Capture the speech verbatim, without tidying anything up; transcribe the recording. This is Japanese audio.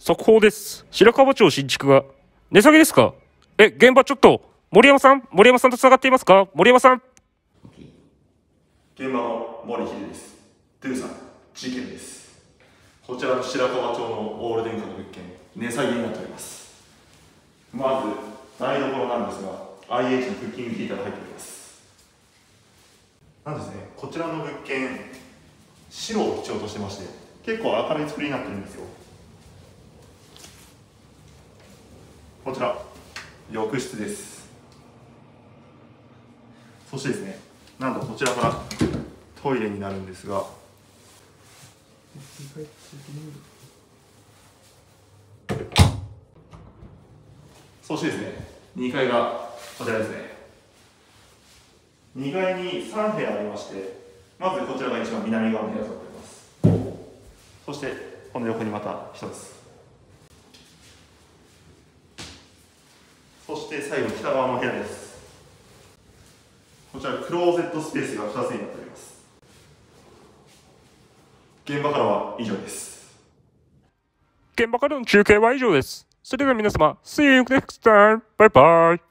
速報です。白川町新築が値下げですか？え、現場ちょっと、森山さん森山さんと繋がっていますか？森山さん。 現場の森秀です。トゥーさん、事件です。こちらの白川町のオール電化の物件、値下げになっております。まず、台所なんですが、アイエイチ のクッキングヒーターが入っております。なんですね、こちらの物件、白を基調としてまして、結構明るい作りになってるんですよ。こちら、浴室です。そしてですね、なんとこちらからトイレになるんですが、そしてですね、にかいがこちらですね。にかいにさん部屋ありまして、まずこちらが一番南側の部屋となっております。そしてこの横にまたひとつ。そして最後北側の部屋です。こちらクローゼットスペースがふたつになっております。現場からは以上です。 現場からの中継は以上です。それでは皆様、See you next time! バイバイ